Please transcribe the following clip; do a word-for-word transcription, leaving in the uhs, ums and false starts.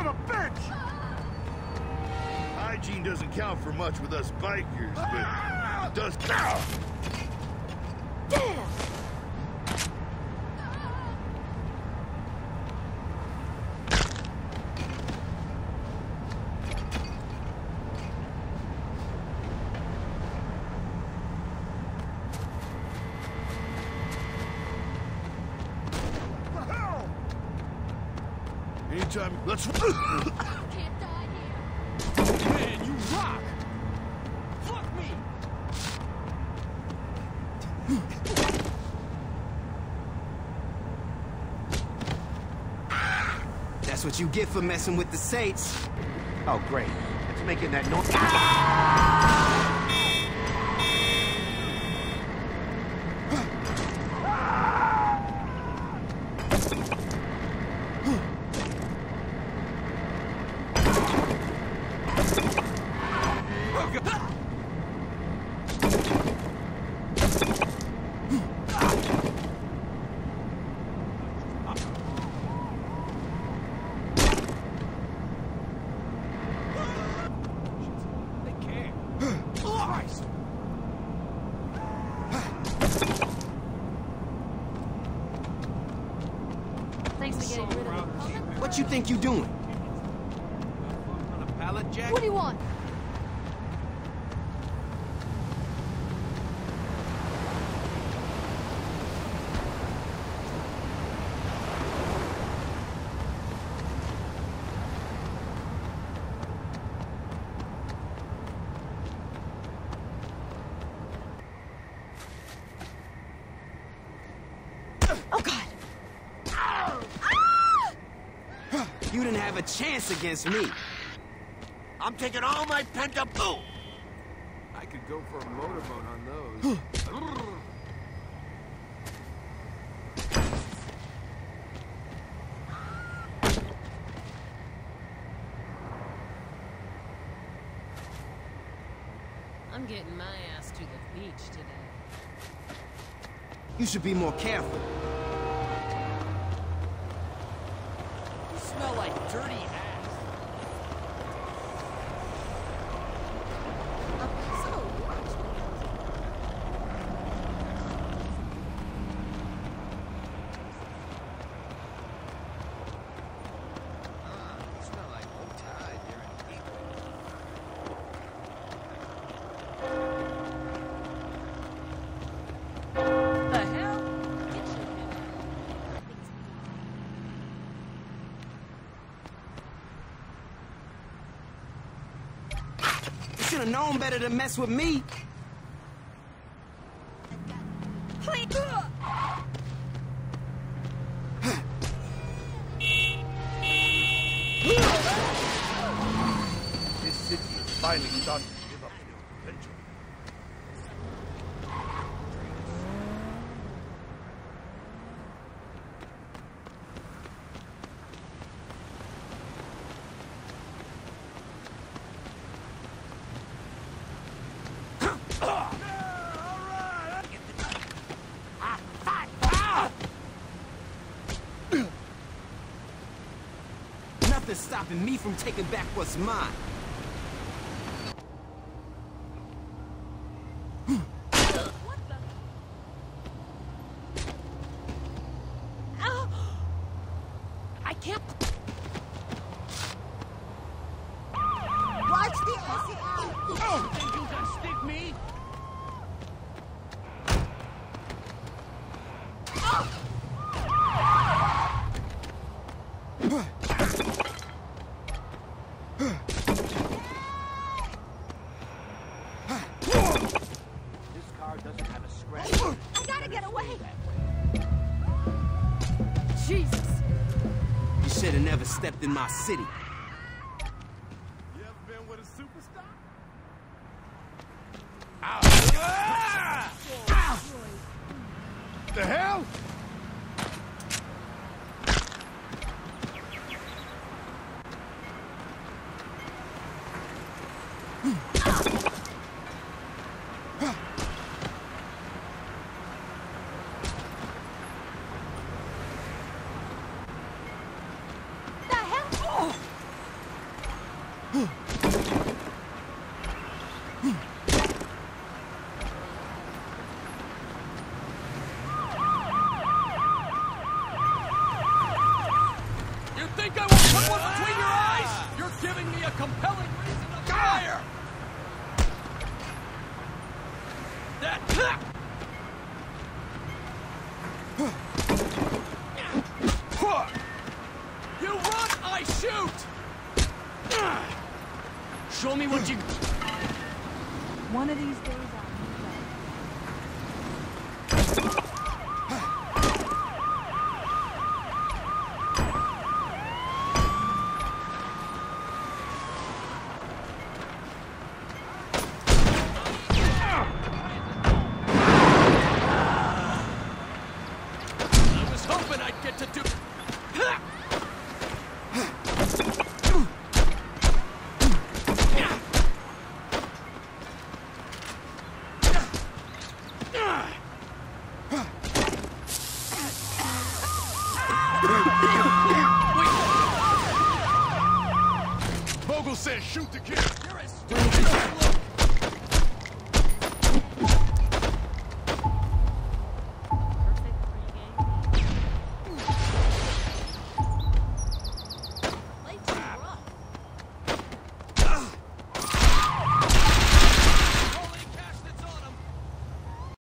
of a bitch! Hygiene doesn't count for much with us bikers, but it does count. Damn! Anytime, let's. Can't die here. Man, you rock! Fuck me! That's what you get for messing with the Saints. Oh, great. It's making that noise. Thanks for getting rid of it. What you think you doing? On a pallet jack? What do you want? Oh, God! You didn't have a chance against me. I'm taking all my pent-up boo! I could go for a motorboat on those. I'm getting my ass to the beach today. You should be more careful. You smell like dirty ass. You should have known better to mess with me. Please. This city is finally starting to live up to its potential. Nothing's stopping me from taking back what's mine. What the? Ow! I can't. Watch the Aussie out! Oh! Think you can stick me? This car doesn't have a scratch. I gotta get away. Jesus. You should have never stepped in my city. You ever been with a superstar? Ow! Ah! Ow! The hell? The hell? Oh. You think I won't put one between your eyes? You're giving me a compelling reason to fire! That... You run, I shoot! Show me what you... One of these days I'll I was hoping I'd get to do... Vogel says shoot the kid. You're as stupid